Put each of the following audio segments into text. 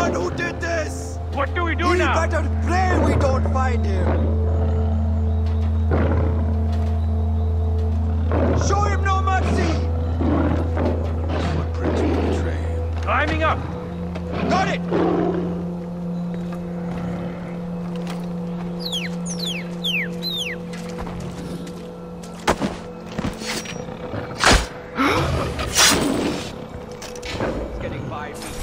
one who did this! What do we do We now? better pray we don't find him! Show him no mercy! Footprints will betray him. Climbing up. Got it! It's getting 5 feet.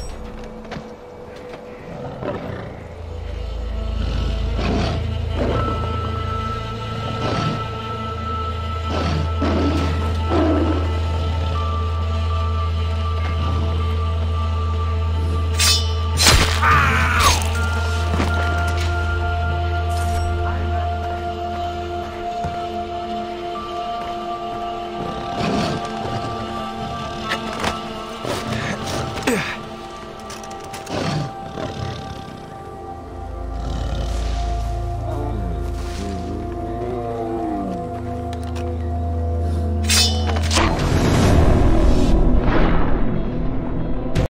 Yeah.